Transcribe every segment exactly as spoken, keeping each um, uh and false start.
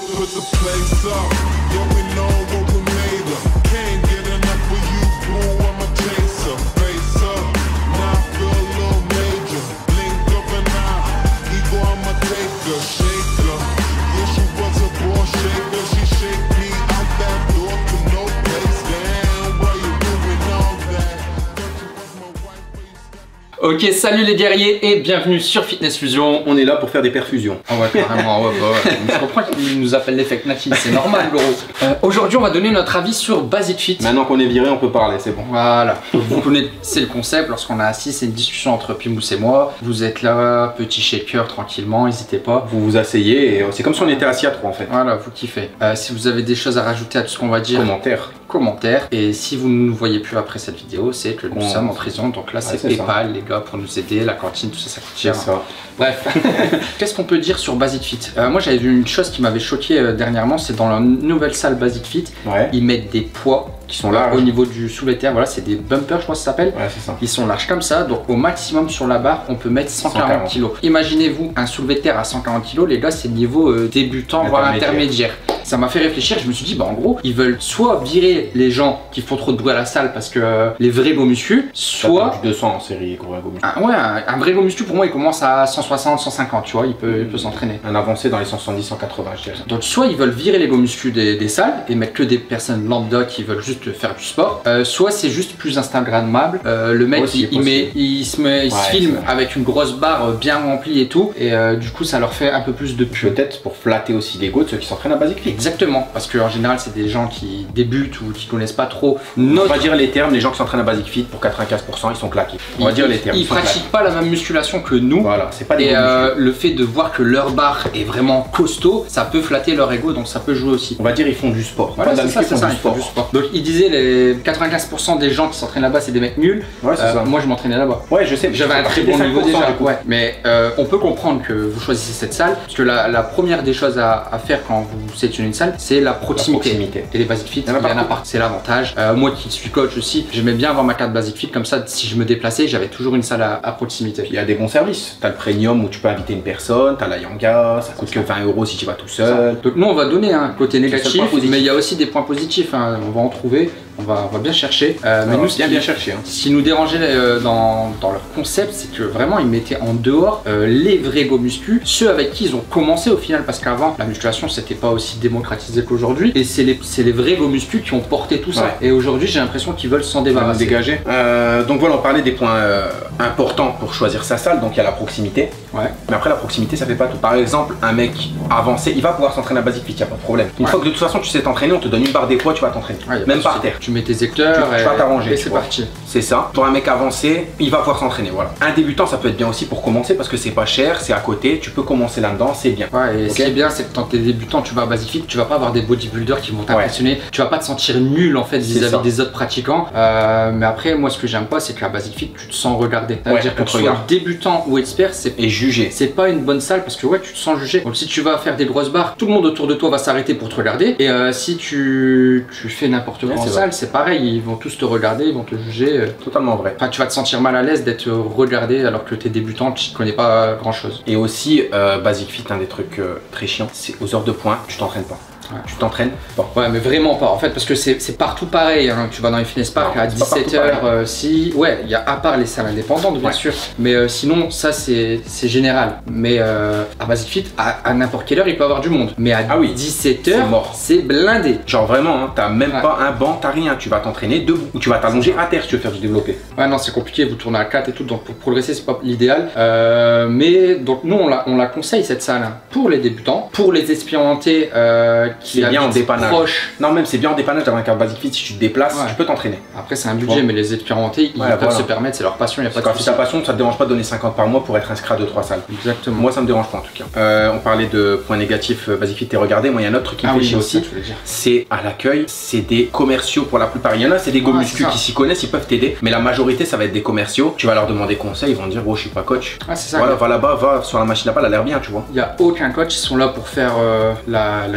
put the place up. Yeah, we know what we made of. Can't get enough of you, blue, I'm a chaser. Face up, now I feel a little major. Link up and out, ego, I'm a taker, shaker. Yeah, she was a ball shaker, she shake me out that door to no place. Damn, why you doing all that? Thought you was my wife, but you stepped me. Ok, salut les guerriers et bienvenue sur Fitness Fusion. On est là pour faire des perfusions. Ah ouais, carrément, ouais, bah ouais. Je comprends qu'ils nous appellent les fake natifs, c'est normal, gros. Euh, Aujourd'hui, on va donner notre avis sur Basic Fit. Maintenant qu'on est viré, on peut parler, c'est bon. Voilà, vous connaissez le concept. Lorsqu'on est assis, c'est une discussion entre Pimous et moi. Vous êtes là, petit shaker, tranquillement, n'hésitez pas. Vous vous asseyez et c'est comme si on était assis à trois en fait. Voilà, vous kiffez. Euh, si vous avez des choses à rajouter à tout ce qu'on va dire, Commentaire. commentaire. Et si vous ne nous voyez plus après cette vidéo, c'est que nous Bon. sommes en prison. Donc là, c'est c'est PayPal, les gars, pour nous aider. La cantine, tout ça, ça coûte cher. C'est ça. Bref, qu'est-ce qu'on peut dire sur Basic Fit? euh, Moi j'avais vu une chose qui m'avait choqué euh, dernièrement, c'est dans la nouvelle salle Basic Fit, Ouais. ils mettent des poids Qui sont larges. au niveau du soulevé-terre, voilà, c'est des bumpers, je crois que ça s'appelle. Ouais, c'est ça. Ils sont larges comme ça, donc au maximum sur la barre, on peut mettre cent quarante cent quarante. kilos. Imaginez-vous un soulevé de terre à cent quarante kilos, les gars, c'est le niveau euh, débutant, voire Intermédiaire. intermédiaire. Ça m'a fait réfléchir, je me suis dit, bah en gros, ils veulent soit virer les gens qui font trop de bruit à la salle parce que euh, les vrais beaux muscu, soit. Du deux cents en série, gros, gros. Ah, ouais, un, un vrai beau muscu pour moi, il commence à cent soixante, cent cinquante, tu vois, il peut, il peut s'entraîner. Un avancé dans les cent soixante-dix, cent quatre-vingts, je dirais. Donc soit ils veulent virer les go muscu des, des salles et mettre que des personnes lambda qui veulent juste faire du sport, euh, soit c'est juste plus instagrammable. Euh, le mec Aussi, il, il, met, il se, met, il se Ouais, filme c'est vrai. avec une grosse barre bien remplie et tout, et euh, du coup ça leur fait un peu plus de pub. Peut-être pour flatter aussi l'ego de ceux qui s'entraînent à Basic Fit. Exactement, parce qu'en général c'est des gens qui débutent ou qui connaissent pas trop On notre. va dire les termes, les gens qui s'entraînent à Basic Fit, pour quatre-vingt-quinze pour cent, ils sont claqués. On va Ils- dire les termes. Ils sont pratiquent pas la même musculation que nous. Voilà, c'est pas des Et gros euh, muscles. le fait de voir que leur barre est vraiment costaud, ça peut flatter leur ego, donc ça peut jouer aussi. On va dire ils font du sport. Voilà, Pas de la c'est ça, muscu, c'est ils font ça, du il faut sport. du sport. Donc il disait les quatre-vingt-quinze pour cent des gens qui s'entraînent là-bas c'est des mecs nuls. Ouais, c'est Euh, ça. moi je m'entraînais là-bas. Ouais, je sais. mais J'avais un très c'est bon des niveau cinq pour cent, déjà. du coup. Ouais. Mais euh, on peut comprendre que vous choisissez cette salle, parce que la, la première des choses à, à faire quand vous sélectionnez une salle, c'est la proximité. La proximité. Et les Basic Fit, Il y en a il y en a partout. partout. C'est l'avantage. Euh, moi qui suis coach aussi, j'aimais bien avoir ma carte Basic Fit, comme ça si je me déplaçais, j'avais toujours une salle à, à proximité. Il y a des bons services. T'as le premium où tu peux inviter une personne, t'as la Yanga, ça coûte que vingt euros si tu vas tout seul. Donc nous on va donner un côté seul négatif, point positif. mais il y a aussi des points positifs, hein. On va en trouver, on va, on va bien chercher. Euh, mais Alors, nous, ce bien qui- bien cherché. Hein. Ce qui nous dérangeait euh, dans, dans leur concept, c'est que vraiment ils mettaient en dehors euh, les vrais go muscu, ceux avec qui ils ont commencé au final, parce qu'avant la musculation c'était pas aussi démocratisé qu'aujourd'hui, et c'est les, c'est les vrais go muscu qui ont porté tout ça. Ouais. Et aujourd'hui j'ai l'impression qu'ils veulent s'en Ça va nous débarrasser. dégager. Euh, donc voilà, on parlait des points euh, importants pour choisir sa salle. Donc il y a la proximité. Ouais. Mais après la proximité ça fait pas tout. Par exemple, un mec avancé, il va pouvoir s'entraîner à Basic Fit, y a pas de problème. Une Ouais. fois que de toute façon tu sais t'entraîner, on te donne une barre des poids, tu vas t'entraîner. Ouais, y a Même pas de par souci. terre. Tu mets tes écteurs Tu- tu et, vas t'arranger, et tu c'est vois. parti. C'est ça. Pour un mec avancé, il va pouvoir s'entraîner. Voilà. Un débutant, ça peut être bien aussi pour commencer parce que c'est pas cher, c'est à côté, tu peux commencer là-dedans, c'est bien. Ouais, et Ok. ce qui est bien, c'est que quand t'es débutant, tu vas à Basic Fit, tu vas pas avoir des bodybuilders qui vont t'impressionner, tu vas pas te sentir nul en fait C'est vis-à-vis ça. des autres pratiquants. Euh, mais après, moi ce que j'aime pas, c'est qu'à Basic Fit, tu te sens regardé. Ouais, C'est-à-dire que on tu te sois regarde. débutant ou expert, c'est Et juger. c'est pas une bonne salle parce que ouais, tu te sens jugé. Donc si tu vas faire des grosses barres, tout le monde autour de toi va s'arrêter pour te regarder. Et euh, si tu, tu fais n'importe quoi Ouais, en c'est salle, c'est pareil, ils vont tous te regarder, ils vont te juger. euh. Totalement vrai. Enfin, tu vas te sentir mal à l'aise d'être regardé alors que t'es débutant, tu connais pas grand chose. Et aussi, euh, Basic Fit, un des trucs euh, très chiants, c'est aux heures de pointe, tu t'entraînes pas. Ouais. Tu t'entraînes pas. Ouais, mais vraiment pas en fait, parce que c'est c'est partout pareil. Hein. Tu vas dans les fitness park Non, à c'est pas partout dix-sept heures, pareil. euh, si. Ouais, il y a à part les salles indépendantes, bien Ouais. sûr. Mais euh, sinon, ça c'est c'est général. Mais euh, à Basic Fit, à, à n'importe quelle heure, il peut y avoir du monde. Mais à Ah oui, dix-sept c'est heures, mort. c'est blindé. Genre vraiment, hein, t'as même Ouais. pas un banc, t'as rien. Tu vas t'entraîner debout ou tu vas t'allonger à terre si tu veux faire du développé. Ouais, non, c'est compliqué, vous tournez à quatre et tout, donc pour progresser, c'est pas l'idéal. Euh, mais donc, nous, on la, on la conseille cette salle hein, pour les débutants, pour les expérimentés euh, qui C'est bien en habitent dépannage. proches. Non, même c'est bien en dépannage d'avoir un carte Basic Fit. Si tu te déplaces, Ouais. tu peux t'entraîner. Après, c'est un budget, Bon. mais les expérimentés, ils Ouais, peuvent voilà. se permettre, c'est leur passion, il n'y a pas de Quand c'est souci. ta passion, ça te dérange pas de donner cinquante par mois pour être inscrit à deux trois salles. Exactement. Moi, ça me dérange pas en tout cas. Euh, on parlait de points négatifs, euh, Basic Fit et regardez. Moi, il y a un autre truc qui me Ah fait oui, chier c'est aussi. ça que je voulais dire. C'est à l'accueil, c'est des commerciaux pour la plupart. Il y en a, c'est des go Ouais, muscu c'est ça. qui s'y connaissent, ils peuvent t'aider. Mais la majorité, ça va être des commerciaux. Tu vas leur demander conseil, ils vont te dire, oh, je suis pas coach. Ah, c'est ça. Voilà, va là-bas, va sur la machine à pas, elle a l'air bien, tu vois. Il n'y a aucun coach, ils sont là pour faire euh, la, la discipline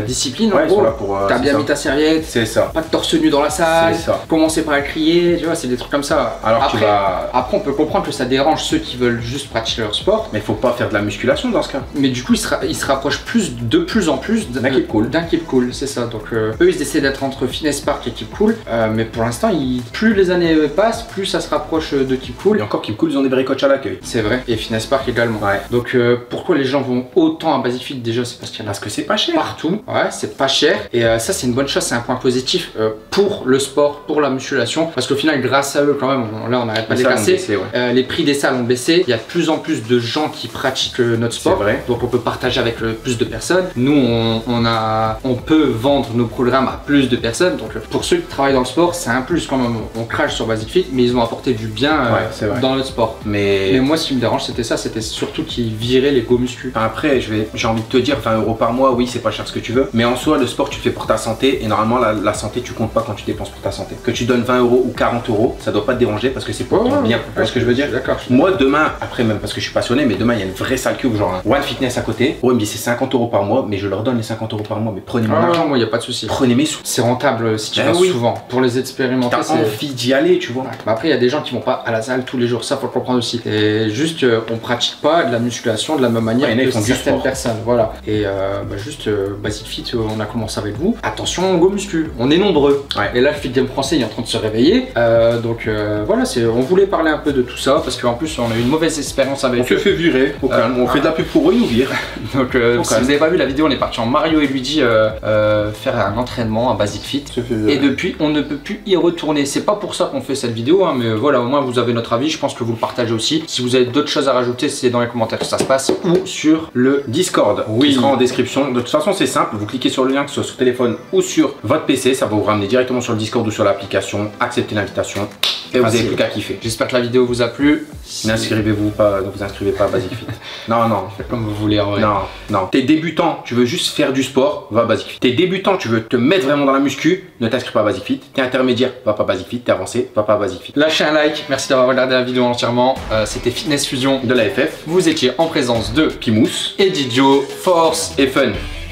copines, Ouais, en ils sont gros. là pour. euh, T'as c'est bien ça. mis ta serviette, C'est ça. pas de torse nu dans la salle, C'est ça. commencer pas à crier, tu vois, c'est des trucs comme ça. Alors après, tu vas. après, on peut comprendre que ça dérange ceux qui veulent juste pratiquer leur sport, Mais faut pas faire de la musculation dans ce cas. mais du coup, ils se, ra- ils se rapprochent plus, de plus en plus D'un keep cool. D'un keep cool, c'est ça. Donc, euh, eux, ils essaient d'être entre Fitness Park et keep cool, euh, mais pour l'instant, ils- plus les années passent, plus ça se rapproche de keep cool. Et encore Keep Cool, ils ont des vrais coachs à l'accueil. C'est vrai, et Fitness Park également. Ouais. Donc, euh, pourquoi les gens vont autant à Basic Fit déjà, c'est parce qu'il y en a Parce que c'est pas cher. partout, ouais, c'est pas cher et euh, ça c'est une bonne chose, c'est un point positif euh, pour le sport, pour la musculation, parce qu'au final grâce à eux quand même, on- là on n'arrête pas de Les les salles ont casser, baissé, ouais. Euh, les prix des salles ont baissé, il y a de plus en plus de gens qui pratiquent euh, notre sport, C'est vrai. donc on peut partager avec euh, plus de personnes, nous on, on a, on peut vendre nos programmes à plus de personnes, donc euh, pour ceux qui travaillent dans le sport c'est un plus quand même, on crache sur Basic Fit mais ils ont apporté du bien euh, Ouais, c'est vrai. dans notre sport. Mais. Mais moi ce qui me dérange c'était ça, c'était surtout qu'ils viraient les go muscu. Enfin, après, je vais, j'ai envie de te dire vingt euros par mois, oui, c'est pas cher ce que tu veux. Mais en soi, le sport, tu le fais pour ta santé. Et normalement, la, la santé, tu comptes pas quand tu dépenses pour ta santé. Que tu donnes vingt euros ou quarante euros, ça doit pas te déranger parce que c'est pour ton bien. Tu vois ce que je veux dire? D'accord. je suis Moi, demain, après, même parce que je suis passionné, mais demain, il y a une vraie salle cube, genre un One Fitness à côté. Oh, il me dit c'est cinquante euros par mois, mais je leur donne les cinquante euros par mois. Mais prenez mon Ah, argent, non, moi, il n'y a pas de souci. prenez mes sous. C'est rentable si tu Ben vas oui. souvent. Pour les expérimenter, T'as c'est. envie d'y aller, tu vois. Ouais. Bah après, il y a des gens qui vont pas à la salle tous les jours, ça faut le comprendre aussi. Et juste, euh, on pratique pas de la musculation de la même manière Ouais, il y en a, que ils font du certaines sport. personnes. Voilà. Et euh, bah, juste, euh, Basic Fit, euh, on a commencé avec vous. Attention, on go muscu, on est nombreux. Ouais. Et là, le Fit Game français il est en train de se réveiller. Euh, donc euh, voilà, c'est, on voulait parler un peu de tout ça parce qu'en plus, on a eu une mauvaise expérience On avec se eux. fait virer, au Euh, calme. On fait de la pub pour eux, ils nous virent. Donc, euh, Au si calme. vous avez pas vu la vidéo, on est parti en Mario et Luigi euh, euh, faire un entraînement à Basic Fit. Se fait Et virer. depuis, on ne peut plus y retourner. C'est pas pour ça qu'on fait cette vidéo, hein, mais voilà, au moins vous avez notre avis. Je pense que vous le partagez aussi. Si vous avez d'autres choses à rajouter, c'est dans les commentaires que ça se passe ou sur le. Discord, Oui. qui sera en description. De toute façon, c'est simple. Vous cliquez sur le lien, que ce soit sur téléphone ou sur votre P C. Ça va vous ramener directement sur le Discord ou sur l'application. Acceptez l'invitation. Et vous Facile. n'avez plus qu'à kiffer. J'espère que la vidéo vous a plu. Si- N'inscrivez-vous pas, ne vous inscrivez pas à Basic Fit. Non, non. Faites comme vous voulez en vrai. Non, non. T'es débutant, tu veux juste faire du sport, va à Basic Fit. T'es débutant, tu veux te mettre vraiment dans la muscu, ne t'inscris pas à Basic Fit. T'es intermédiaire, va pas à Basic Fit. T'es avancé, va pas à Basic Fit. Lâchez un like. Merci d'avoir regardé la vidéo entièrement. Euh, C'était Fitness Fusion. De la F F, Vous étiez en présence de Pimous Eddie Joe, Force et Fun.